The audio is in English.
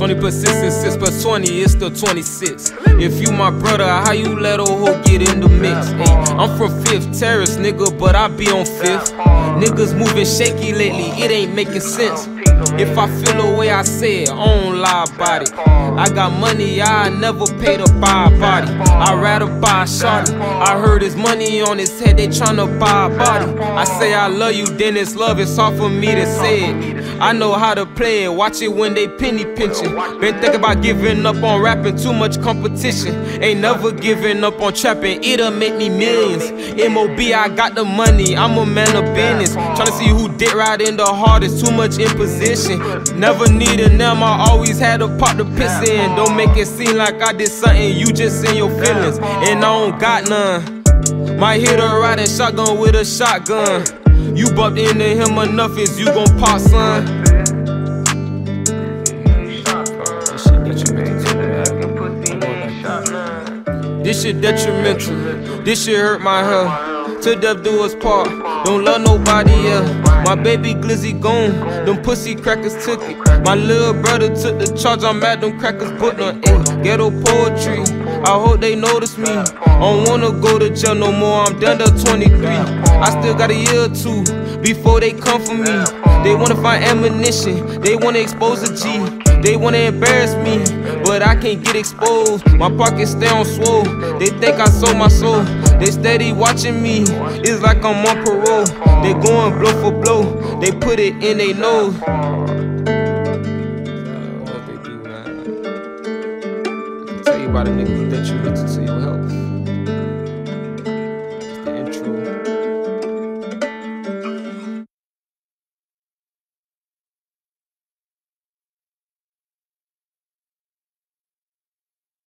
20% and 6 plus 20, it's still 26. If you my brother, how you let old hoe get in the mix? Ay, I'm from 5th Terrace, nigga, but I be on 5th. Niggas moving shaky lately, it ain't making sense. If I feel the way I say it, I don't lie about it. I got money, I never pay to buy a body. I'd rather buy a shorty. I heard his money on his head, they tryna buy a body. I say I love you, then it's love, it's hard for me to say it. I know how to play it, watch it when they penny pinching. Been thinking about giving up on rapping, too much competition. Ain't never giving up on trapping, it'll make me millions. M.O.B. I got the money, I'm a man of business. Tryna see who did right in the hardest, too much imposition. Never needed them, I always had a part to piss in. Don't make it seem like I did something, you just in your feelings. And I don't got none. Might hit a riding shotgun with a shotgun. You bumped into him enough, is you gon' pop, son? This shit detrimental, this shit hurt my health. Till death do us part, don't love nobody else. My baby glizzy gone, them pussy crackers took it. My little brother took the charge, I'm at them crackers putting on ghetto poetry, I hope they notice me. I don't wanna go to jail no more, I'm done to 23. I still got a year or two before they come for me. They wanna find ammunition, they wanna expose a G. They wanna embarrass me, but I can't get exposed. My pockets stay on swole, they think I sold my soul. They steady watching me, it's like I'm on parole. They going blow for blow, they put it in they nose. Tell you about a nigga detrimental to your health.